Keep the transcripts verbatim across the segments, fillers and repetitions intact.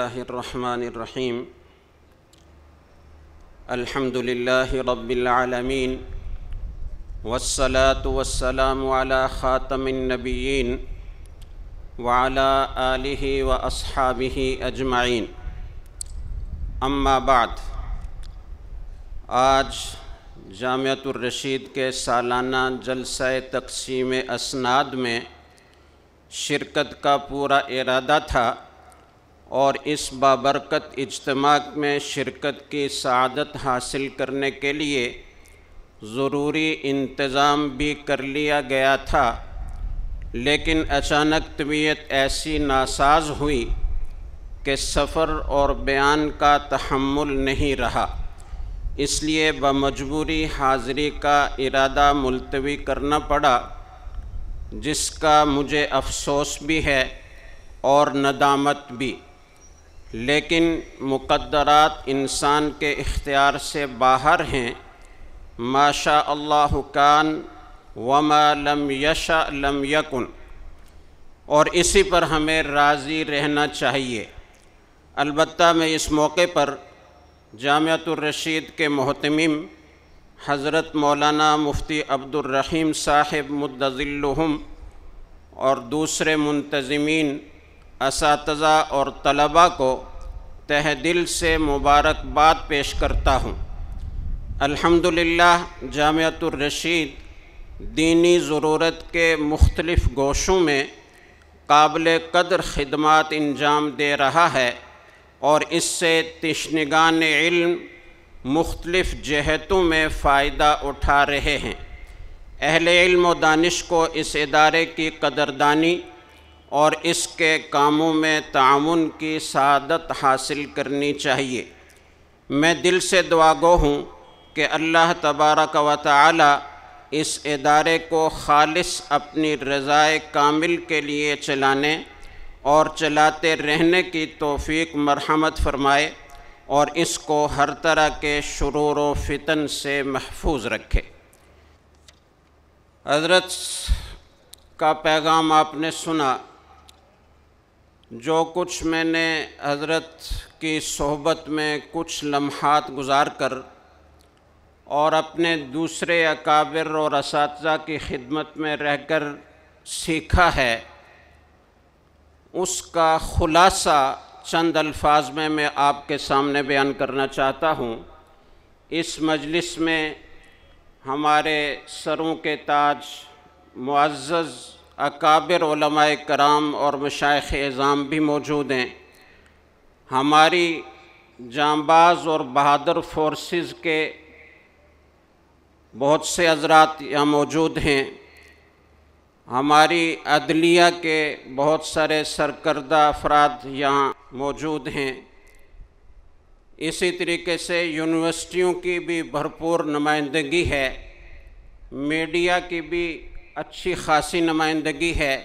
الله الرحمن الرحيم الحمد لله رب العالمين والصلاة والسلام على خاتم النبيين وعلى آله وأصحابه أجمعين اما بعد۔ آج جامعۃ الرشید کے سالانہ جلسہ تقسیم اسناد میں شرکت کا پورا ارادہ تھا اور اس بابرکت اجتماع میں شرکت کی سعادت حاصل کرنے کے لیے ضروری انتظام بھی کر لیا گیا تھا، لیکن اچانک طبیعت ایسی ناساز ہوئی کہ سفر اور بیان کا تحمل نہیں رہا، اس لیے بمجبوری حاضری کا ارادہ ملتوی کرنا پڑا، جس کا مجھے افسوس بھی ہے اور ندامت بھی، لیکن مقدرات انسان کے اختیار سے باہر ہیں۔ ما شاء اللہ کان وما لم یشاء لم یکن، اور اسی پر ہمیں راضی رہنا چاہیے۔ البتہ میں اس موقع پر جامعۃ الرشید کے محتمم حضرت مولانا مفتی عبد الرحیم صاحب مد ظلہم اور دوسرے منتظمین، اساتذہ اور طلباء کو تہ دل سے مبارکباد پیش کرتا ہوں۔ الحمدللہ جامعۃ الرشید دینی ضرورت کے مختلف گوشوں میں قابل قدر خدمات انجام دے رہا ہے اور اس سے تشنگان علم مختلف جہتوں میں فائدہ اٹھا رہے ہیں۔ اہل علم و دانش کو اس ادارے کی قدردانی اور اس کے کاموں میں تعاون کی سعادت حاصل کرنی چاہیے۔ میں دل سے دعا گو ہوں کہ اللہ تبارک و تعالی اس ادارے کو خالص اپنی رضائے کامل کے لیے چلانے اور چلاتے رہنے کی توفیق مرحمت فرمائے اور اس کو ہر طرح کے شرور و فتن سے محفوظ رکھے۔ حضرت کا پیغام آپ نے سنا۔ جو کچھ میں نے حضرت کی صحبت میں کچھ لمحات گزار کر اور اپنے دوسرے اکابر اور اساتذہ کی خدمت میں رہ کر سیکھا ہے، اس کا خلاصہ چند الفاظ میں میں آپ کے سامنے بیان کرنا چاہتا ہوں۔ اس مجلس میں ہمارے سروں کے تاج معزز اکابر علماء کرام اور مشائخ اعظام بھی موجود ہیں۔ ہماری جانباز اور بہادر فورسز کے بہت سے حضرات یہاں موجود ہیں۔ ہماری عدلیہ کے بہت سارے سرکردہ افراد یہاں موجود ہیں۔ اسی طریقے سے یونیورسٹیوں کی بھی بھرپور نمائندگی ہے، میڈیا کی بھی اچھی خاصی نمائندگی ہے،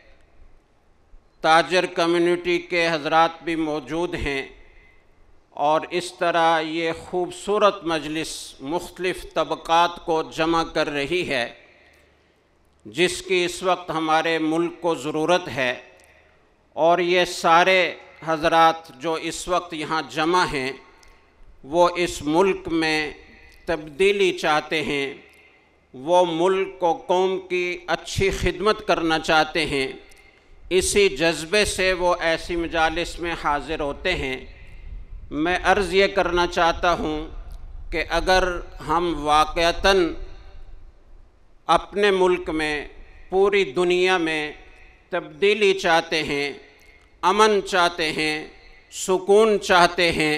تاجر کمیونٹی کے حضرات بھی موجود ہیں، اور اس طرح یہ خوبصورت مجلس مختلف طبقات کو جمع کر رہی ہے، جس کی اس وقت ہمارے ملک کو ضرورت ہے۔ اور یہ سارے حضرات جو اس وقت یہاں جمع ہیں وہ اس ملک میں تبدیلی چاہتے ہیں، وہ ملک و قوم کی اچھی خدمت کرنا چاہتے ہیں، اسی جذبے سے وہ ایسی مجالس میں حاضر ہوتے ہیں۔ میں عرض یہ کرنا چاہتا ہوں کہ اگر ہم واقعتاً اپنے ملک میں، پوری دنیا میں تبدیلی چاہتے ہیں، امن چاہتے ہیں، سکون چاہتے ہیں،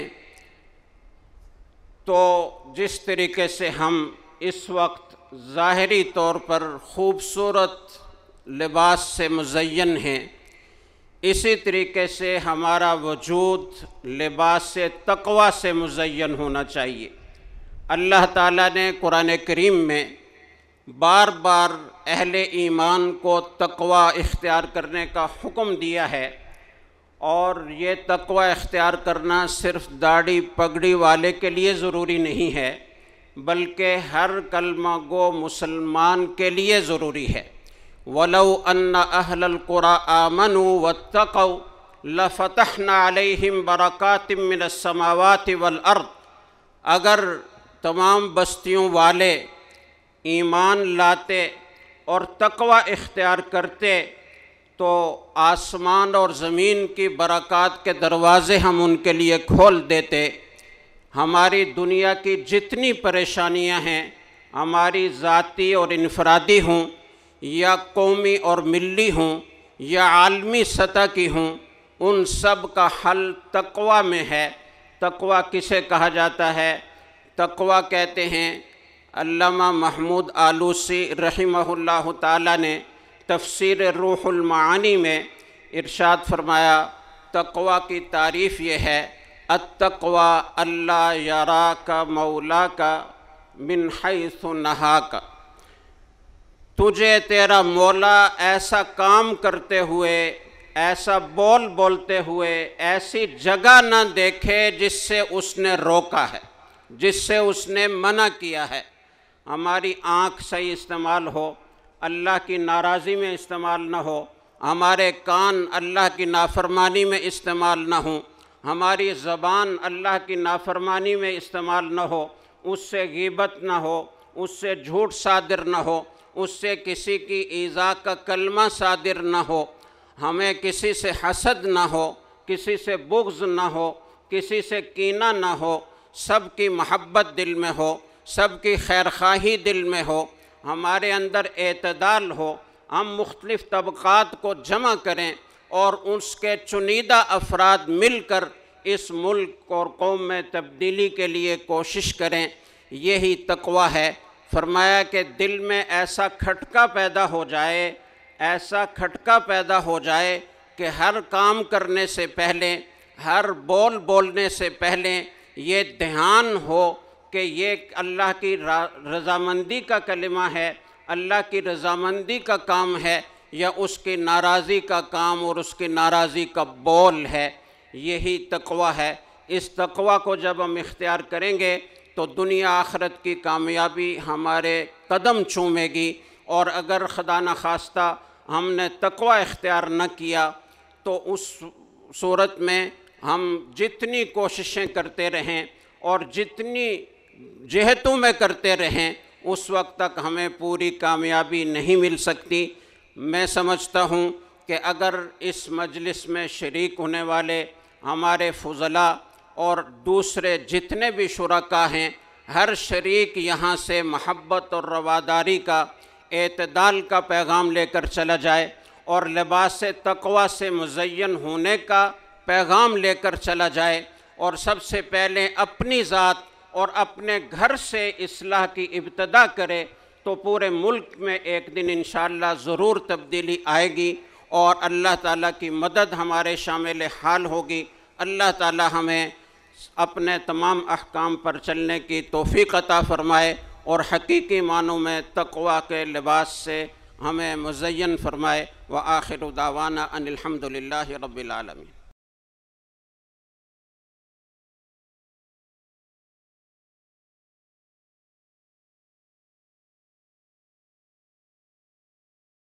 تو جس طریقے سے ہم اس وقت ظاہری طور پر خوبصورت لباس سے مزین ہیں، اسی طریقے سے ہمارا وجود لباس تقوی سے مزین ہونا چاہیے۔ اللہ تعالیٰ نے قرآن کریم میں بار بار اہل ایمان کو تقوی اختیار کرنے کا حکم دیا ہے، اور یہ تقوی اختیار کرنا صرف داڑھی پگڑی والے کے لیے ضروری نہیں ہے، بلکہ ہر کلمہ گو مسلمان کے لیے ضروری ہے۔ وَلَوْ أَنَّ أَهْلَ الْقُرَىٰ آمَنُوا وَاتَّقَوْا لفتحنا علیہم برکات من السماوات والارض، اگر تمام بستیوں والے ایمان لاتے اور تقوی اختیار کرتے تو آسمان اور زمین کی برکات کے دروازے ہم ان کے لیے کھول دیتے۔ ہماری دنیا کی جتنی پریشانیاں ہیں، ہماری ذاتی اور انفرادی ہوں یا قومی اور ملی ہوں یا عالمی سطح کی ہوں، ان سب کا حل تقوی میں ہے۔ تقوی کسے کہا جاتا ہے؟ تقوی کہتے ہیں، علامہ محمود آلوسی رحمہ اللہ تعالیٰ نے تفسیر روح المعانی میں ارشاد فرمایا، تقوی کی تعریف یہ ہے، التقوی اللہ یراک مولاک من حیث نہاک، تجھے تیرا مولا ایسا کام کرتے ہوئے، ایسا بول بولتے ہوئے ایسی جگہ نہ دیکھے جس سے اس نے روکا ہے، جس سے اس نے منع کیا ہے۔ ہماری آنکھ صحیح استعمال ہو، اللہ کی ناراضی میں استعمال نہ ہو، ہمارے کان اللہ کی نافرمانی میں استعمال نہ ہوں، ہماری زبان اللہ کی نافرمانی میں استعمال نہ ہو، اس سے غیبت نہ ہو، اس سے جھوٹ صادر نہ ہو، اس سے کسی کی ایذا کا کلمہ صادر نہ ہو، ہمیں کسی سے حسد نہ ہو، کسی سے بغض نہ ہو، کسی سے کینہ نہ ہو، سب کی محبت دل میں ہو، سب کی خیرخواہی دل میں ہو، ہمارے اندر اعتدال ہو، ہم مختلف طبقات کو جمع کریں اور اس کے چنیدہ افراد مل کر اس ملک اور قوم میں تبدیلی کے لیے کوشش کریں، یہی تقوی ہے۔ فرمایا کہ دل میں ایسا کھٹکا پیدا ہو جائے، ایسا کھٹکا پیدا ہو جائے کہ ہر کام کرنے سے پہلے، ہر بول بولنے سے پہلے یہ دھیان ہو کہ یہ اللہ کی رضامندی کا کلمہ ہے، اللہ کی رضامندی کا کام ہے یا اس کی ناراضی کا کام اور اس کی ناراضی کا بول ہے۔ یہی تقوی ہے۔ اس تقوی کو جب ہم اختیار کریں گے تو دنیا آخرت کی کامیابی ہمارے قدم چومے گی، اور اگر خدا نخواستہ ہم نے تقوی اختیار نہ کیا تو اس صورت میں ہم جتنی کوششیں کرتے رہیں اور جتنی جہتوں میں کرتے رہیں، اس وقت تک ہمیں پوری کامیابی نہیں مل سکتی۔ میں سمجھتا ہوں کہ اگر اس مجلس میں شریک ہونے والے ہمارے فضلاء اور دوسرے جتنے بھی شرکاء ہیں، ہر شریک یہاں سے محبت اور رواداری کا، اعتدال کا پیغام لے کر چلا جائے اور لباس تقوی سے مزین ہونے کا پیغام لے کر چلا جائے، اور سب سے پہلے اپنی ذات اور اپنے گھر سے اصلاح کی ابتدا کرے، تو پورے ملک میں ایک دن انشاءاللہ ضرور تبدیلی آئے گی اور اللہ تعالیٰ کی مدد ہمارے شامل حال ہوگی۔ اللہ تعالیٰ ہمیں اپنے تمام احکام پر چلنے کی توفیق عطا فرمائے اور حقیقی معنوں میں تقوی کے لباس سے ہمیں مزین فرمائے۔ وآخر دعوانا ان الحمد للہ رب العالمین۔